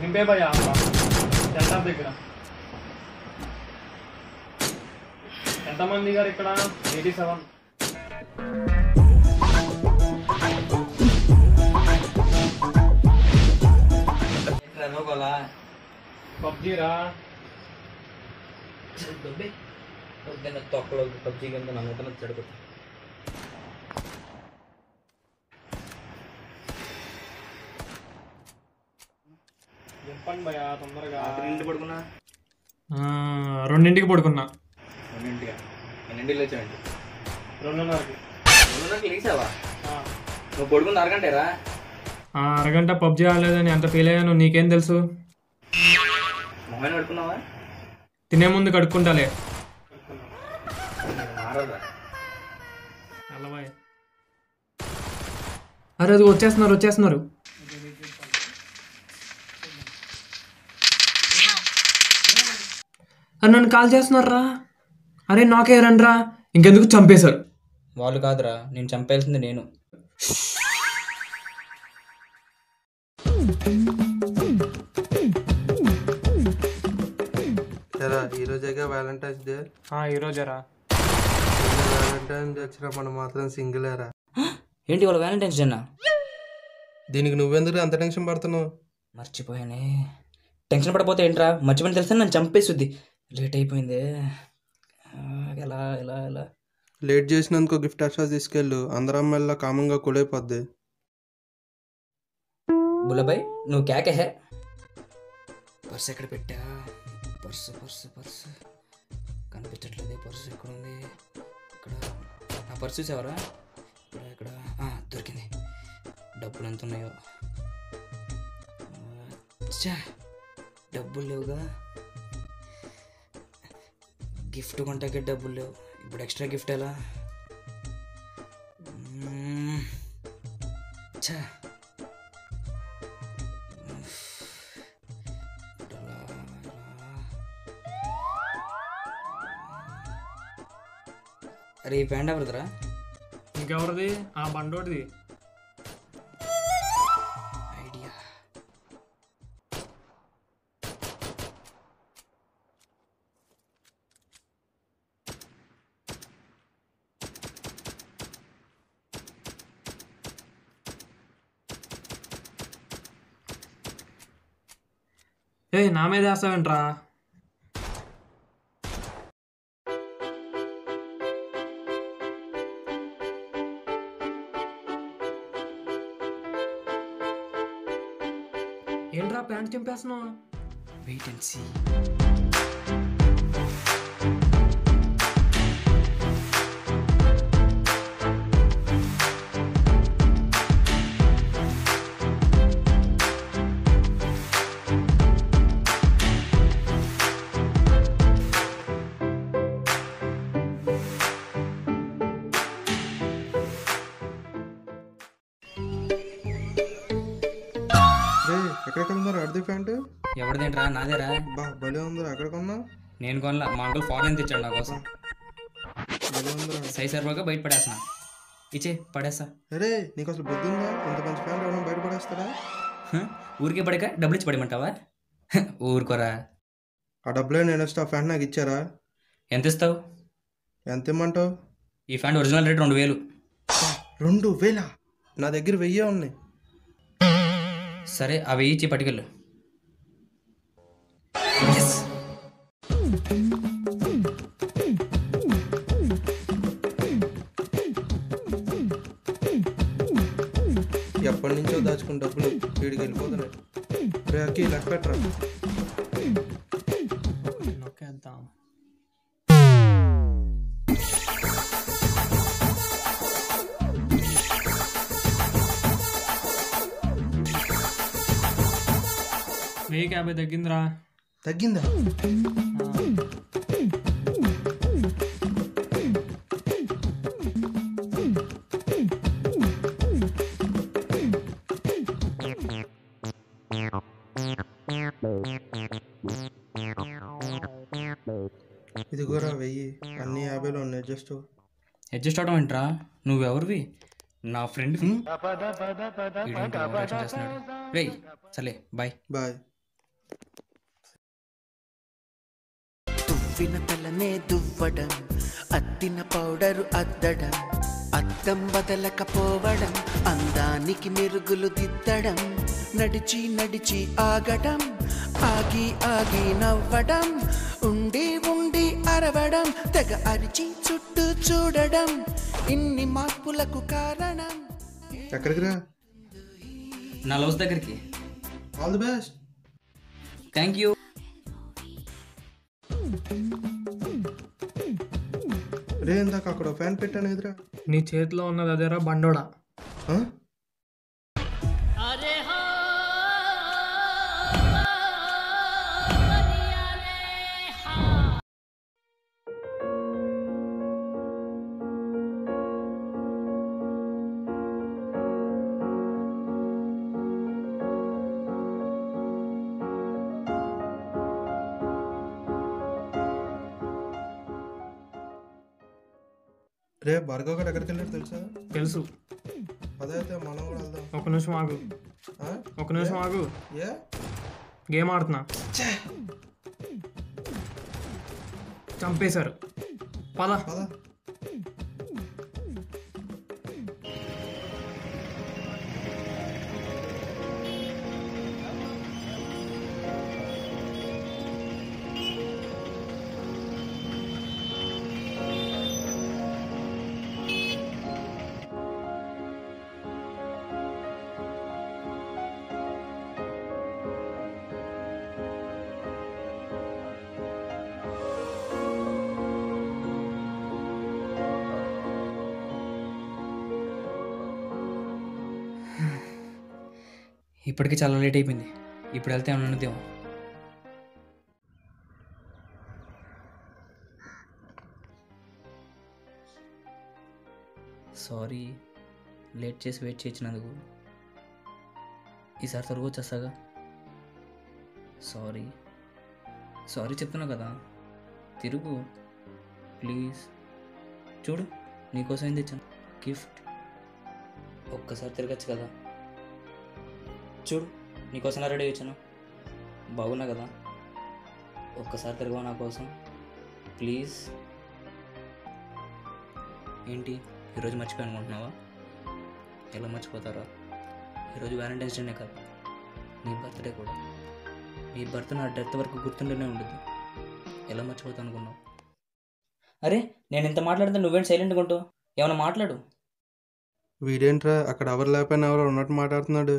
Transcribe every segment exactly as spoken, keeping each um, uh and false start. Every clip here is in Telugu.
నింపే భయ్యా సెంటర్ దగ్గర ఎంతమంది గారు ఇక్కడ ఎయిటీ సెవెన్ పబ్జీ రా తొక్కలో పబ్జీ కింద నమ్ముతున్న చెడుకు చెప్పండి భయ్యా తొందరగా. ఇంటికి పడుకున్నా రెండింటికి పడుకున్నా. రెండింటిగా ఎన్నింటికి లేచావండి? రెండున్నరకి. రెండున్నరకి లేచావా? నువ్వు పడుకున్న అరగంటేరా? అరగంట పబ్జీ ఆడలేదని ఎంత ఫీల్ అయ్యాను నీకేం తెలుసు? మొహం కడుక్కున్నావా? తినే ముందు కడుక్కుంటాలే. అరే అది వచ్చేస్తున్నారు వచ్చేస్తున్నారు అరే నన్ను కాల్ చేస్తున్నారు రా. అరే నాకే రండి రా. ఇంకెందుకు చంపేశారు. వాళ్ళు కాదురా, నేను చంపేయాల్సింది నేను. ఈరోజేగా వ్యాలంటైన్స్ డే. ఈరోజేరా వ్యాలంటైన్స్ డే వచ్చినా మనం మాత్రం సింగిలేరా. ఏంటి వాళ్ళ వ్యాలంటైన్స్ డేనా? దీనికి నువ్వెందుకు అంత టెన్షన్ పడుతున్నావు? మర్చిపోయానే. టెన్షన్ పడిపోతే ఏంట్రా, మర్చిపోయిన తెలుసా నన్ను చంపేస్తుంది. లేట్ అయిపోయింది. ఎలా ఎలా ఎలా లేట్ చేసినందుకు గిఫ్ట్ ఎక్స్ట్రా తీసుకెళ్ళు. అందరం అమ్మాయిలా కామంగా కులైపోద్ది. బుల్లబాయ్ నువ్వు క్యాకే హే. పర్స్ ఎక్కడ పెట్టా? పర్సు పర్సు పర్సు కనిపించట్లేదు. పర్సు ఎక్కడ ఉంది? ఇక్కడ ఆ పర్సు చూసావరా? ఇక్కడ ఇక్కడ దొరికింది. డబ్బులు ఎంత ఉన్నాయో? చా డబ్బులు లేవుగా. గిఫ్ట్ కొంటాకే డబ్బులు లేవు. ఇప్పుడు ఎక్స్ట్రా గిఫ్ట్ ఎలా? చా అరే ఈ ప్యాంట్ ఎవరిదిరా? ఇంకెవరిది? ఆ బండోడిది. ఐడియా. ఏ నా మీద వేస్తావేంట్రా? ఏంట్రా ప్యాంట్ చింపేస్తున్నావు? Wait and see. ఎక్కడ కొందరు అడిది ప్యాంటు? ఎవరిదేంట్రా? నాదేరా. బా భలే ఉందిరా. ఎక్కడ కొన్నా? నేను కొనలా, మా అంకుల్ ఫారెన్ తెచ్చాడు నా కోసం. భలే ఉందిరా. సైజ్ సరిపోగా బయట పడేస్తున్నా. ఇచ్చే పడేస్తా. అరే నీకు అసలు బుద్ధి ఉందా? ఇంత మంచి ప్యాంట్ ఎవరైనా బయట పడేస్తారా? ఊరికే పడక డబ్బులు ఇచ్చి పడమంటావా? ఊరుకోరా. ఆ డబ్బులే నేను వస్తే ఆ ప్యాంట్ నాకు ఇచ్చారా? ఎంత ఇస్తావు? ఎంత ఇమ్మంటావు? ఈ ప్యాంట్ ఒరిజినల్ రేట్ రెండు వేలు. రెండు వేల? నా దగ్గర వెయ్యే ఉన్నాయి. సరే ఆ వెయ్యి ఇచ్చి పట్టుకెళ్ళు. ఎప్పటి నుంచో దాచుకున్న డబ్బులు వీడికి వెళ్ళిపోతున్నాయి. రే అక్కి లెక్క పెట్టరా. నొక్కేద్దాం. వెయ్యి యాభై తగ్గిందిరా. తగ్గిందా? ఇది కూడా వెయ్యి. అన్ని యాభైలో ఉన్నాయి. అడ్జస్ట్ అడ్జస్ట్ అవడం ఏంట్రా? నువ్వెవరివి? నా ఫ్రెండ్. వెయ్యి సర్లే బాయ్. బాయ్. తువ్విన తలనే దువ్వడం, అద్దిన పౌడరు అద్దడం, అద్దం బదలకపోవడం, అందానికి మెరుగులు దిద్దడం, నడిచి నడిచి ఆగడం, ఆగి ఆగి నవ్వడం, ఉండి ఉండి అరవడం, తెగ అరిచి చుట్టూ చూడడం, ఇన్ని మార్పులకు కారణం. ఎక్కడికి రా? నా లవ్స్ దగ్గరికి. All the best. Thank you. రే ఇందాక అక్కడ ఫ్యాన్ పెట్టాను ఎదురా. నీ చేతిలో ఉన్నది అదేరా బండోడా. రే భార్గవ్ గారు ఎక్కడికి వెళ్ళారు తెలుసా? తెలుసు. అదైతే మనం కూడా వెళ్దాం. ఒక నిమిషం ఆగు, ఒక నిమిషం ఆగు. ఏ గేమ్ ఆడుతున్నా. చంపేశారు. పద పద. ఇప్పటికీ చాలా లేట్ అయిపోయింది. ఇప్పుడు వెళ్తే ఏమన్నా ఉన్నదేమో. సారీ లేట్ చేసి వెయిట్ చేయించినందుకు. ఈసారి త్వరగా వచ్చేస్తాగా. సారీ సారీ చెప్తున్నా కదా, తిరుగు ప్లీజ్. చూడు నీకోసం ఏం తెచ్చాను, గిఫ్ట్. ఒక్కసారి తిరగచ్చు కదా. చూడు నీకోసం రెడీ వచ్చాను, బాగున్నా కదా. ఒక్కసారి తిరగవా నా కోసం ప్లీజ్. ఏంటి ఈరోజు మర్చిపోయి అనుకుంటున్నావా? ఎలా మర్చిపోతారా? ఈరోజు వ్యాలంటైన్స్ డేనే కాదు, నీ బర్త్డే కూడా. నీ బర్త్ నా డెత్ వరకు గుర్తుండేనే ఉండదు. ఎలా మర్చిపోతా అనుకున్నావు? అరే నేను ఇంత మాట్లాడితే నువ్వేంటి సైలెంట్గా ఉంటావు? ఏమైనా మాట్లాడు. వీడేంట్రా అక్కడ ఎవరు లేకపోయినా ఎవరు ఉన్నట్టు మాట్లాడుతున్నాడు.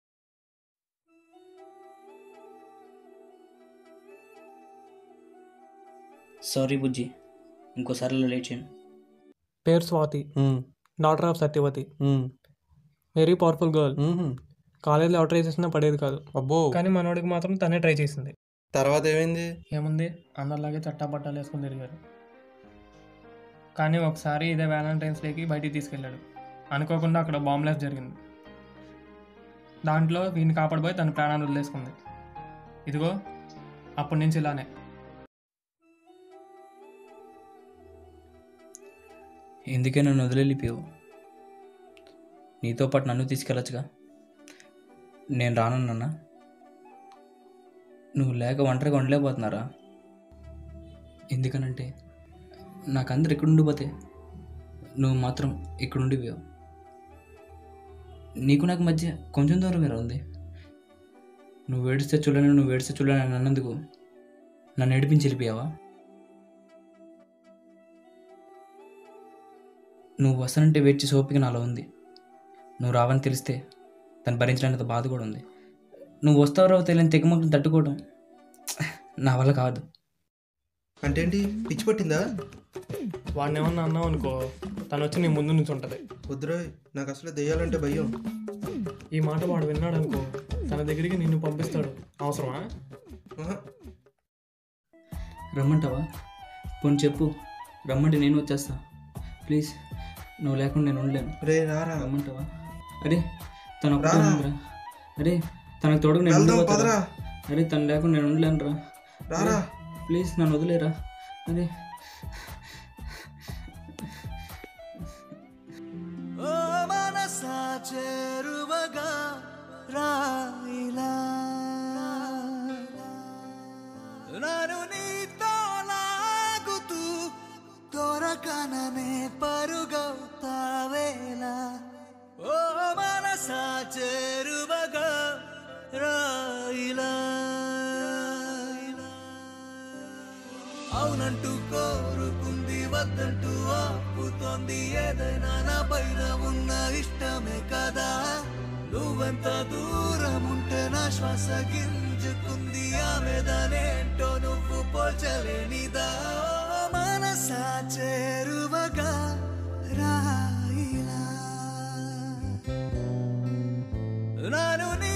సారీ బుజ్జి, ఇంకోసారి లేట్ చేయను. పేరు Swathi, daughter of Satyavathi, very powerful girl. కాలేజీలో ఎవరు ట్రై చేసినా పడేది కాదు. అబ్బో. కానీ మనోడికి మాత్రం తనే ట్రై చేసింది. తర్వాత ఏమైంది? ఏముంది, అందరిలాగే చట్టా పట్టాలు వేసుకుని తిరిగారు. కానీ ఒకసారి ఇదే వ్యాలంటైన్స్ డేకి బయటికి తీసుకెళ్ళాడు. అనుకోకుండా అక్కడ బాంబ్ బ్లాస్ట్ జరిగింది. దాంట్లో వీడిని కాపాడిపోయి తన ప్రాణాన్ని వదిలేసుకుంది. ఇదిగో అప్పటి నుంచి ఇలానే. ఎందుకే నన్ను వదిలేలిపోయావు? నీతో పాటు నన్ను తీసుకెళ్ళచ్చుగా. నేను రానన్నా. నువ్వు లేక ఒంటరిగా ఉండలేకపోతున్నారా? ఎందుకనంటే నాకు అందరు ఇక్కడ ఉండిపోతే నువ్వు మాత్రం ఇక్కడ ఉండిపోయావు. నీకు నాకు మధ్య కొంచెం దూరం వేరే ఉంది. నువ్వు ఏడిస్తే చూడలేను, నువ్వు ఏడిస్తే చూడలేను అన్నందుకు నన్ను ఏడిపించి వెళ్ళిపోయావా? నువ్వు వస్తానంటే వెయిట్ చేసి ఓపిక నాలో ఉంది. నువ్వు రావని తెలిస్తే దాన్ని భరించడానికి బాధ కూడా ఉంది. నువ్వు వస్తావు రావు తెలియని తెగమగ్గులు తట్టుకోవడం నా వల్ల కాదు. అంటే ఏంటి, పిచ్చి పట్టిందా? వాడిని ఏమన్నా అన్నావు అనుకో, తను వచ్చి నీ ముందు నుంచి ఉంటుంది. వద్దురోయ్, నాకు అసలు దెయ్యాలంటే భయం. ఈ మాట వాడు విన్నాడు అనుకో, తన దగ్గరికి నిన్ను పంపిస్తాడు. అవసరమా? రమ్మంటావా? పోనీ చెప్పు, రమ్మంటే నేను వచ్చేస్తా. ప్లీజ్, నువ్వు లేకుండా నేను ఉండలేను. రే రారా. రమ్మంటావా? అరే తను ఒకటే ఉందిరా. అరే తనకు తోడుకు నేను ఉండిపోతారా? అరే తను లేకుండా నేను ఉండలేను రా. రారా ప్లీజ్, నన్ను వదిలేరా. అరే చేరువగా రాయిలా నన్ను నీతో లాగుతూ దొరకననే పరుగవుతావేలా ఓ మనసా చేరువగా రాయిలా అవునంటూ కోరుకుంది వద్దంటూ ఆపుతోంది ఏదైనా నా పైన ఉన్న ఇష్టమే కదా నువ్వెంత దూరం ఉంటే నా శ్వాస గింజుకుంది ఆమెదానేంటో నువ్వు పోల్చలేనిదా మనసా చేరువగా రాయిలా నన్ను